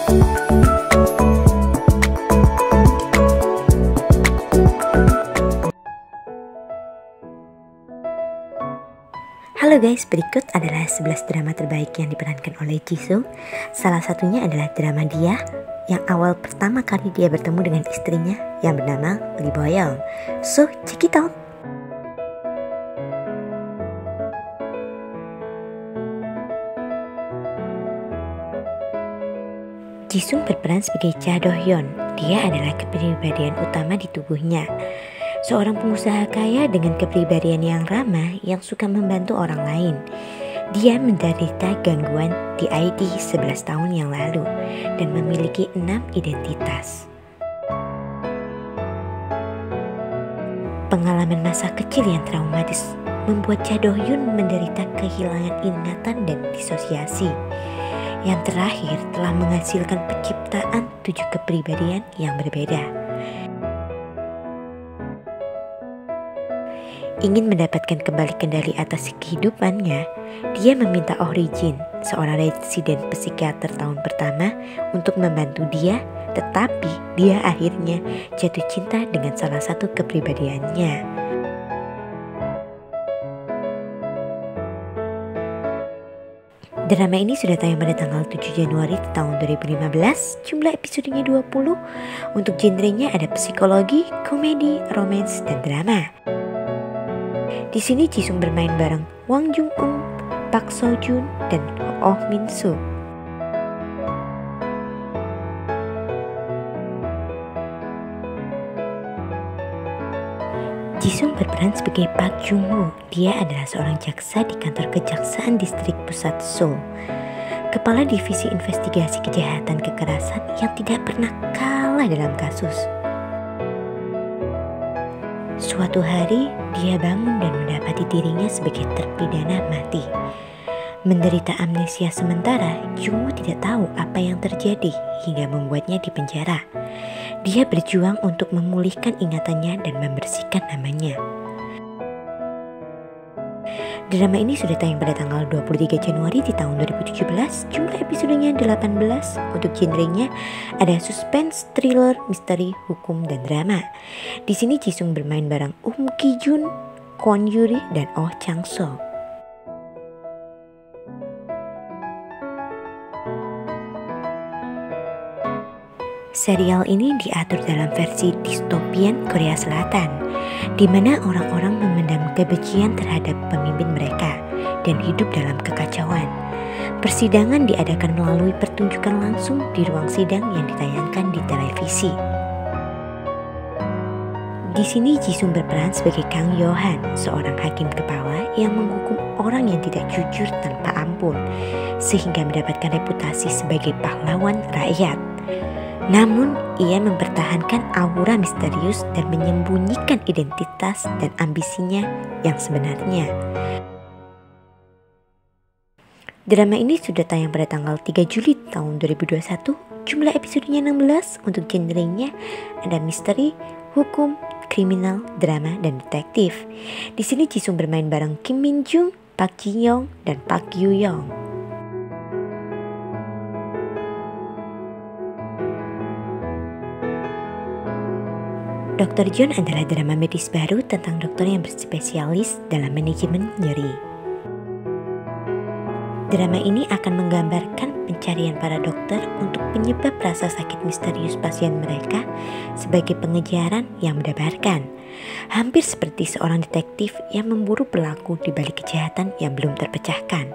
Halo guys, berikut adalah 11 drama terbaik yang diperankan oleh Jisung. Salah satunya adalah drama Dia, yang awal pertama kali dia bertemu dengan istrinya yang bernama Lee Boyoung. So, check it out! Jisung berperan sebagai Cha Do-hyun. Dia adalah kepribadian utama di tubuhnya. Seorang pengusaha kaya dengan kepribadian yang ramah yang suka membantu orang lain. Dia menderita gangguan DID 11 tahun yang lalu dan memiliki 6 identitas. Pengalaman masa kecil yang traumatis membuat Cha Do-hyun menderita kehilangan ingatan dan disosiasi. Yang terakhir telah menghasilkan penciptaan 7 kepribadian yang berbeda. Ingin mendapatkan kembali kendali atas kehidupannya, dia meminta Oh Ri-jin, seorang residen psikiater tahun pertama, untuk membantu dia, tetapi dia akhirnya jatuh cinta dengan salah satu kepribadiannya. Drama ini sudah tayang pada tanggal 7 Januari tahun 2015, jumlah episodenya 20, untuk genrenya ada psikologi, komedi, romance, dan drama. Di sini Jisung bermain bareng Wang Jung-eun, Park Seo-joon, dan Oh Min-soo. Jisung berperan sebagai Park Jung-woo. Dia adalah seorang jaksa di kantor kejaksaan distrik pusat Seoul. Kepala divisi investigasi kejahatan kekerasan yang tidak pernah kalah dalam kasus. Suatu hari, dia bangun dan mendapati dirinya sebagai terpidana mati. Menderita amnesia sementara, Jung-woo tidak tahu apa yang terjadi hingga membuatnya dipenjara. Dia berjuang untuk memulihkan ingatannya dan membersihkan namanya. Drama ini sudah tayang pada tanggal 23 Januari di tahun 2017, jumlah episodenya 18, untuk genrenya ada suspense, thriller, misteri, hukum, dan drama. Di sini Jisung bermain bareng Ki-jun, Kwon Yuri, dan Oh Chang-soo. Serial ini diatur dalam versi distopian Korea Selatan, di mana orang-orang memendam kebencian terhadap pemimpin mereka dan hidup dalam kekacauan. Persidangan diadakan melalui pertunjukan langsung di ruang sidang yang ditayangkan di televisi. Di sini Jisung berperan sebagai Kang Yo-han, seorang hakim kepala yang menghukum orang yang tidak jujur tanpa ampun, sehingga mendapatkan reputasi sebagai pahlawan rakyat. Namun, ia mempertahankan aura misterius dan menyembunyikan identitas dan ambisinya yang sebenarnya. Drama ini sudah tayang pada tanggal 3 Juli tahun 2021, jumlah episodenya 16, untuk genrenya ada misteri, hukum, kriminal, drama, dan detektif. Di sini Jisung bermain bareng Kim Min-jung, Park Ji-young, dan Park Yu-young. Dr. John adalah drama medis baru tentang dokter yang berspesialis dalam manajemen nyeri. Drama ini akan menggambarkan pencarian para dokter untuk penyebab rasa sakit misterius pasien mereka sebagai pengejaran yang mendebarkan. Hampir seperti seorang detektif yang memburu pelaku di balik kejahatan yang belum terpecahkan.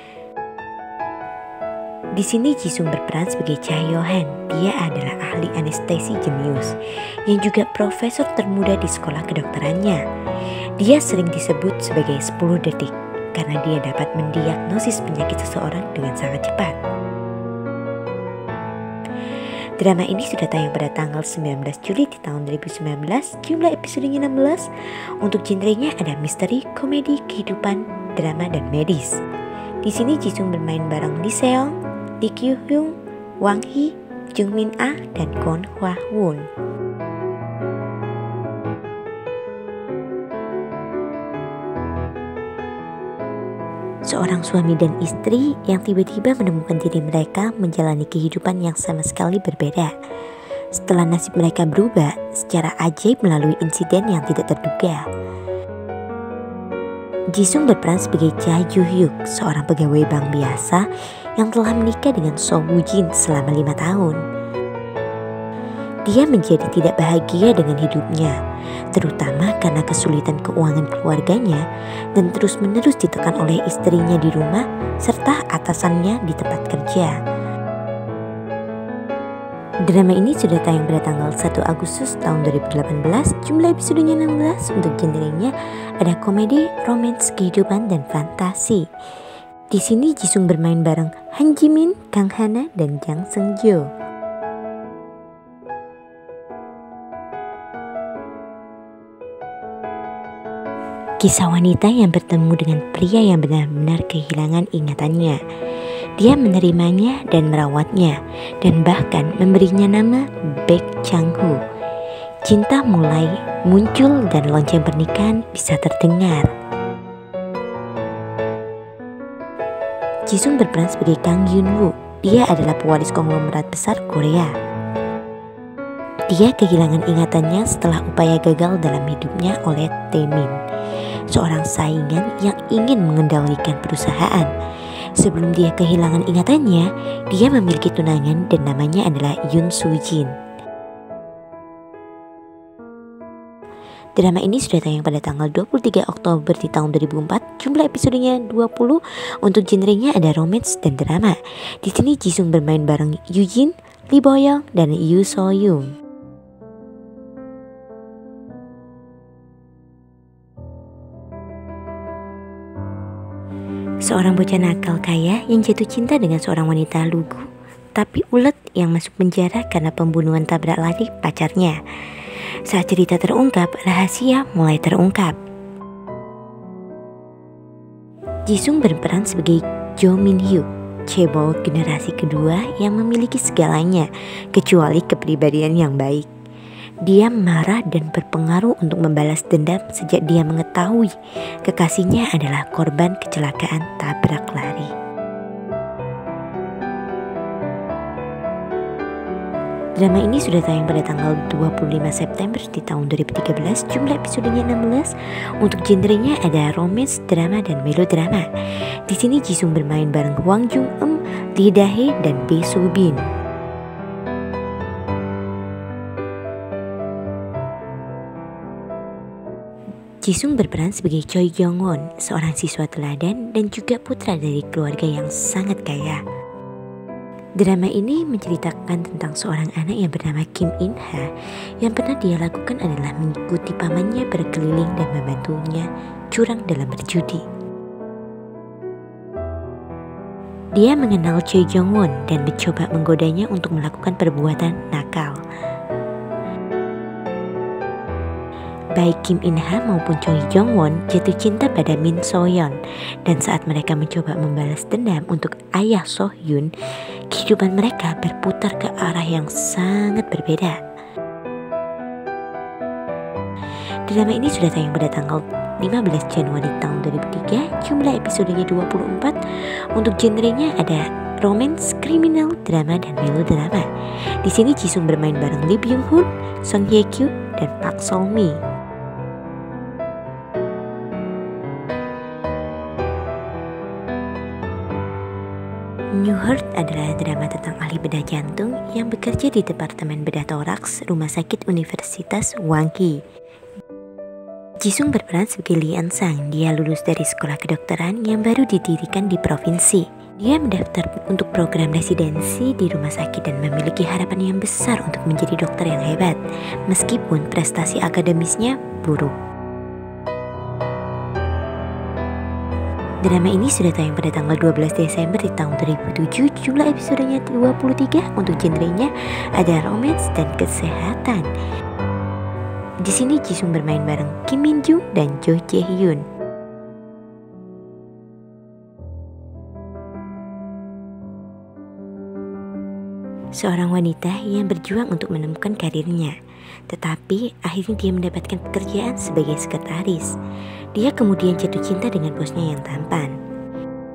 Di sini Jisung berperan sebagai Cha Yo-han. Dia adalah ahli anestesi jenius yang juga profesor termuda di sekolah kedokterannya. Dia sering disebut sebagai 10 detik karena dia dapat mendiagnosis penyakit seseorang dengan sangat cepat. Drama ini sudah tayang pada tanggal 19 Juli di tahun 2019, jumlah episodenya 16, untuk genrenya ada misteri, komedi, kehidupan, drama, dan medis. Di sini Jisung bermain bareng Lee Seong, Lee Kyu-hyung, Wang Hee, Jung Min-ah, dan Kwon Hwa-woon. seorang suami dan istri yang tiba-tiba menemukan diri mereka menjalani kehidupan yang sama sekali berbeda. Setelah nasib mereka berubah secara ajaib melalui insiden yang tidak terduga. Jisung berperan sebagai Cha Ju-hyuk, seorang pegawai bank biasa yang telah menikah dengan So Woo-jin selama 5 tahun. Dia menjadi tidak bahagia dengan hidupnya, terutama karena kesulitan keuangan keluarganya dan terus-menerus ditekan oleh istrinya di rumah serta atasannya di tempat kerja. Drama ini sudah tayang pada tanggal 1 Agustus tahun 2018, jumlah episodenya 16, untuk genrenya ada komedi, romance, kehidupan, dan fantasi. Di sini Jisung bermain bareng Han Ji Min, Kang Hana, dan Jang Seung Jo. Kisah wanita yang bertemu dengan pria yang benar-benar kehilangan ingatannya. Dia menerimanya dan merawatnya, dan bahkan memberinya nama Baek Chang-ho. Cinta mulai muncul dan lonceng pernikahan bisa terdengar. Jisung berperan sebagai Kang Yun-woo. Dia adalah pewaris konglomerat besar Korea. Dia kehilangan ingatannya setelah upaya gagal dalam hidupnya oleh Taemin, seorang saingan yang ingin mengendalikan perusahaan. Sebelum dia kehilangan ingatannya, dia memiliki tunangan dan namanya adalah Yoon Soo-jin. Drama ini sudah tayang pada tanggal 23 Oktober di tahun 2004. Jumlah episodenya 20. Untuk genrenya ada romance dan drama. Di sini Jisung bermain bareng Yoo Jin, Lee Bo Young, dan Yoo So Young. Seorang bocah nakal kaya yang jatuh cinta dengan seorang wanita lugu tapi ulet yang masuk penjara karena pembunuhan tabrak lari pacarnya. Saat cerita terungkap, rahasia mulai terungkap. Jisung berperan sebagai Jo Min Hyuk, cebol generasi kedua yang memiliki segalanya kecuali kepribadian yang baik. Dia marah dan berpengaruh untuk membalas dendam sejak dia mengetahui kekasihnya adalah korban kecelakaan tabrak lari. Drama ini sudah tayang pada tanggal 25 September di tahun 2013. Jumlah episodenya 16. Untuk genrenya ada romance, drama, dan melodrama. Di sini Jisung bermain bareng Hwang Jung-eum, Lee Da-hye, dan Bae Soo-bin. Jisung berperan sebagai Choi Jong-won, seorang siswa teladan dan juga putra dari keluarga yang sangat kaya. Drama ini menceritakan tentang seorang anak yang bernama Kim In-ha. Yang pernah dia lakukan adalah mengikuti pamannya berkeliling dan membantunya curang dalam berjudi. Dia mengenal Choi Jong-won dan mencoba menggodanya untuk melakukan perbuatan nakal. Baik Kim In-ha maupun Choi Jong-won jatuh cinta pada Min So-yeon, dan saat mereka mencoba membalas dendam untuk ayah So-hyun, kehidupan mereka berputar ke arah yang sangat berbeda. Drama ini sudah tayang pada tanggal 15 Januari tahun 2003. Jumlah episodenya 24. Untuk genrenya ada romance, kriminal, drama, dan melodrama. Di sini Jisung bermain bareng Lee Byung-hun, Song Hye-kyo, dan Park Sol-mi. New Heart adalah drama tentang ahli bedah jantung yang bekerja di Departemen Bedah Toraks Rumah Sakit Universitas Hwanggi. Jisung berperan sebagai Lee An-sang. Dia lulus dari sekolah kedokteran yang baru didirikan di provinsi. Dia mendaftar untuk program residensi di rumah sakit dan memiliki harapan yang besar untuk menjadi dokter yang hebat, meskipun prestasi akademisnya buruk. Drama ini sudah tayang pada tanggal 12 Desember di tahun 2007. Jumlah episodenya 23. Untuk genrenya ada romance dan kesehatan. Di sini Jisung bermain bareng Kim Min Jung dan Jo Jae Hyun. Seorang wanita yang berjuang untuk menemukan karirnya, tetapi akhirnya dia mendapatkan pekerjaan sebagai sekretaris. Dia kemudian jatuh cinta dengan bosnya yang tampan.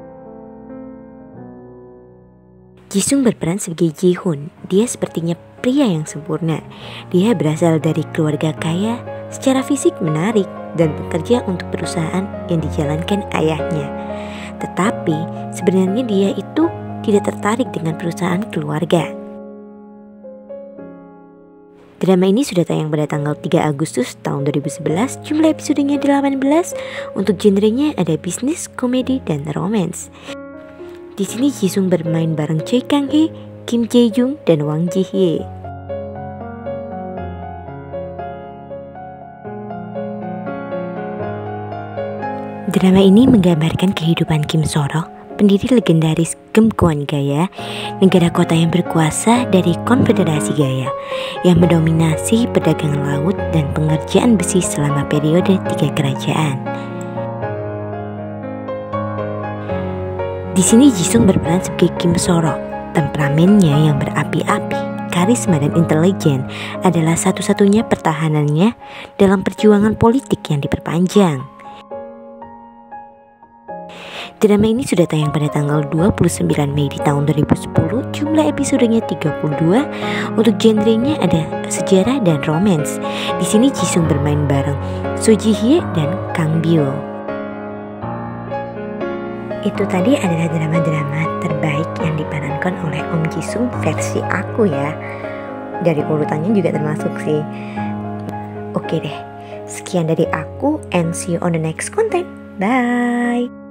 Jisung berperan sebagai Ji-hoon. Dia sepertinya pria yang sempurna. Dia berasal dari keluarga kaya, secara fisik menarik, dan bekerja untuk perusahaan yang dijalankan ayahnya. Tetapi sebenarnya dia itu tidak tertarik dengan perusahaan keluarga. Drama ini sudah tayang pada tanggal 3 Agustus tahun 2011. Jumlah episodenya 18. Untuk genrenya ada bisnis, komedi, dan romance. Di sini Jisung bermain bareng Choi Kang-hee, Kim Jae-jung, dan Wang Ji-hye. Drama ini menggambarkan kehidupan Kim So-rok, pendiri legendaris Geumgwon Gaya, negara kota yang berkuasa dari Konfederasi Gaya, yang mendominasi perdagangan laut dan pengerjaan besi selama periode 3 kerajaan. Di sini Jisung berperan sebagai Kim So-rok. Temperamennya yang berapi-api, karisma dan intelijen adalah satu-satunya pertahanannya dalam perjuangan politik yang diperpanjang. Drama ini sudah tayang pada tanggal 29 Mei di tahun 2010. Jumlah episodenya 32. Untuk genrenya ada sejarah dan romance. Di sini Jisung bermain bareng Soo Ji-hye dan Kang Bio. Itu tadi adalah drama-drama terbaik yang diperankan oleh Om Jisung versi aku ya. Dari urutannya juga termasuk sih. Oke deh, sekian dari aku and see you on the next content. Bye.